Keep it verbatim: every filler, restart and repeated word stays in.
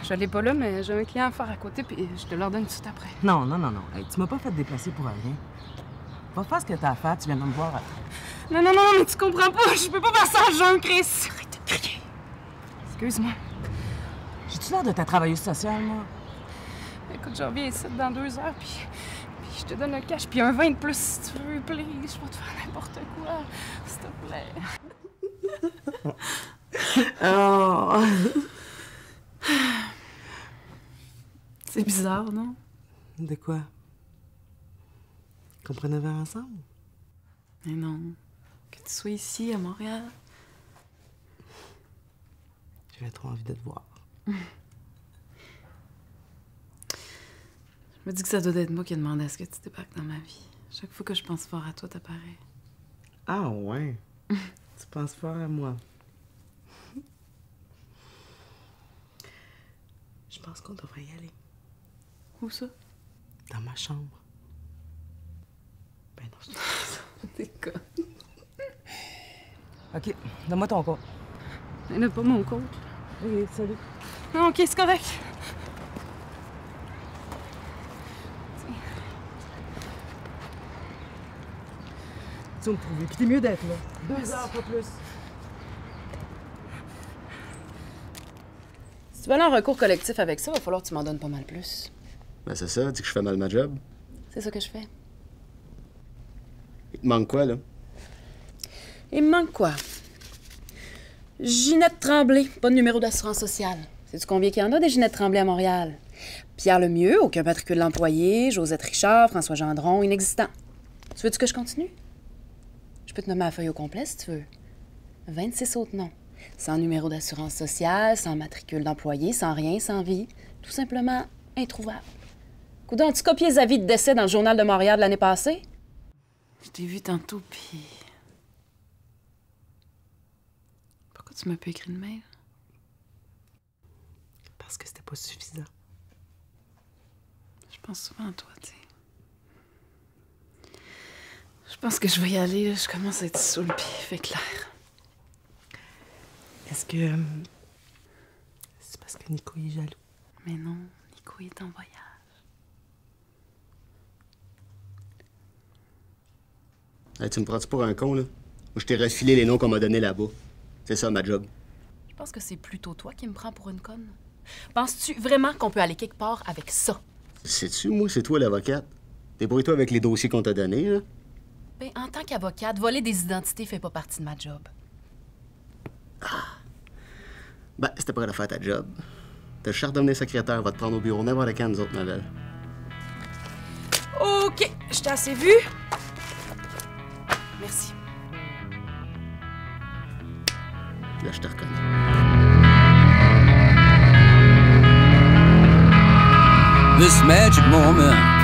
Je l'ai pas là, mais j'ai un client à faire à côté, puis je te leur donne tout de suite après. Non, non, non, non. Hey, tu m'as pas fait déplacer pour rien. Va faire ce que t'as à faire, tu viens de me voir après. Non, non, non, mais tu comprends pas. Je peux pas faire ça à Jean, Chris. Arrête de crier. Excuse-moi. J'ai-tu l'air de ta travailleuse sociale, moi? Écoute, je reviens ici dans deux heures, puis, puis je te donne un cash, puis un vin de plus si tu veux, please. Je vais te faire n'importe quoi, s'il te plaît. Oh! C'est bizarre, non? De quoi? Qu'on prenne un verre ensemble? Mais non. Que tu sois ici, à Montréal. J'avais trop envie de te voir. Je me dis que ça doit être moi qui ai demandé à ce que tu débarques dans ma vie. Chaque fois que je pense fort à toi, t'apparais. Ah ouais? Tu penses fort à moi? Je pense qu'on devrait y aller. Où ça? Dans ma chambre. Ben non, je T'es con. OK, donne-moi ton code. Mais là, pas mon code. OK, salut. Non, OK, c'est correct. Tu vas me trouver, puis t'es mieux d'être là. Deux heures, pas plus. Si tu veux aller en recours collectif avec ça, il va falloir que tu m'en donnes pas mal plus. Ben c'est ça, dis que je fais mal ma job. C'est ça que je fais. Il te manque quoi, là? Il me manque quoi? Ginette Tremblay, pas de numéro d'assurance sociale. Sais-tu combien qu'il y en a des Ginette Tremblay à Montréal? Pierre Lemieux, aucun matricule d'employé. Josette Richard, François Gendron, inexistant. Tu veux-tu que je continue? Je peux te nommer la feuille au complet si tu veux. vingt-six autres noms. Sans numéro d'assurance sociale, sans matricule d'employé, sans rien, sans vie. Tout simplement introuvable. Coudonc, tu copies les avis de décès dans le Journal de Montréal de l'année passée? Je t'ai vu tantôt, puis... Pourquoi tu m'as pas écrit de mail? Parce que c'était pas suffisant. Je pense souvent à toi, tu sais. Je pense que je vais y aller, là. Je commence à être saoule, puis il fait clair. Est-ce que... euh, c'est parce que Nico est jaloux? Mais non, Nico il est en voyage. Hey, tu me prends-tu pour un con, là? Moi, je t'ai refilé les noms qu'on m'a donnés là-bas. C'est ça, ma job. Je pense que c'est plutôt toi qui me prends pour une conne. Penses-tu vraiment qu'on peut aller quelque part avec ça? Sais-tu, moi, c'est toi l'avocate. Débrouille-toi avec les dossiers qu'on t'a donnés, là. Ben, en tant qu'avocate, voler des identités fait pas partie de ma job. Ben, c'était pas de faire ta job. T'as le charte de devenir secrétaire, va te prendre au bureau n'importe quand, nous autres, ma belle. OK, je t'ai assez vu. Merci. Là, je te reconnais. This magic moment